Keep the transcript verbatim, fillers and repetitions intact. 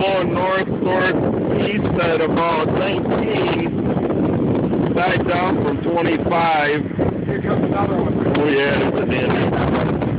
going north northeast at about nineteen. Died down from twenty-five. Here comes another one. Oh yeah, it's an Indian.